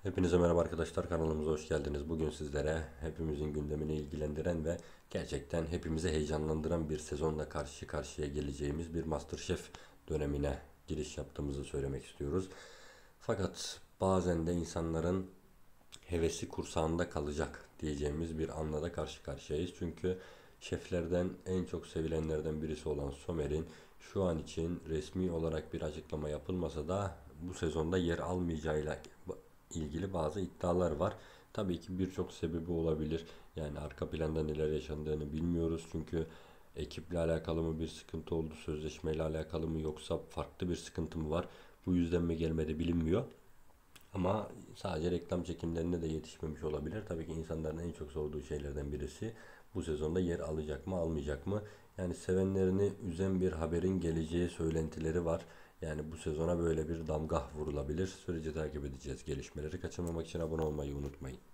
Hepinize merhaba arkadaşlar, kanalımıza hoş geldiniz. Bugün sizlere hepimizin gündemini ilgilendiren ve gerçekten hepimizi heyecanlandıran bir sezonla karşı karşıya geleceğimiz bir MasterChef dönemine giriş yaptığımızı söylemek istiyoruz. Fakat bazen de insanların hevesi kursağında kalacak diyeceğimiz bir anla da karşı karşıyayız. Çünkü şeflerden en çok sevilenlerden birisi olan Somer'in şu an için resmi olarak bir açıklama yapılmasa da bu sezonda yer almayacağıyla ilgili bazı iddialar var. Tabii ki birçok sebebi olabilir. Yani arka planda neler yaşandığını bilmiyoruz. Çünkü ekiple alakalı mı bir sıkıntı oldu, sözleşmeyle alakalı mı yoksa farklı bir sıkıntı mı var? Bu yüzden mi gelmedi bilinmiyor. Ama sadece reklam çekimlerine de yetişmemiş olabilir. Tabii ki insanların en çok sorduğu şeylerden birisi bu sezonda yer alacak mı, almayacak mı? Yani sevenlerini üzen bir haberin geleceği söylentileri var. Yani bu sezona böyle bir damga vurulabilir. Süreci takip edeceğiz. Gelişmeleri kaçırmamak için abone olmayı unutmayın.